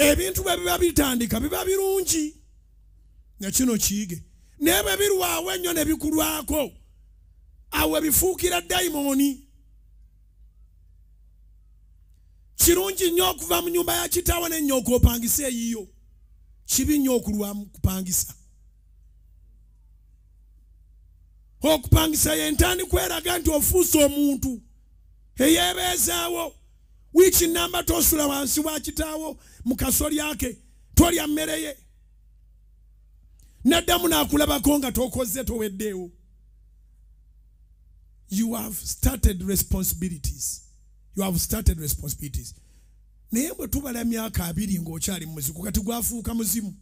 ebintu bwe biba bitandika biba birungi na kino kiyige naye bwe birwawo ennyo ne bikulwako awo bifuukira dayimoni. Kirungi nnyo okuva mu nyumba ya kitaawo n'ennyoko opangise eyiyo. Kibi nnyo okulwa kupangisa. Okupangisa y'entandikwa eraga nti ofuuse omuntu eyeebeezaawo. Wiiki nnamba tosula wansi wa kitaawo mu kasolya ke tolya mmere ye. Naddamu n'akulabako nga tokoze toweddeewo. You have started responsibilities. You have started responsibilities. Naye bwe tubala emyaka 2 ng'okyali mu muzigo kati gwafuuka muzimu.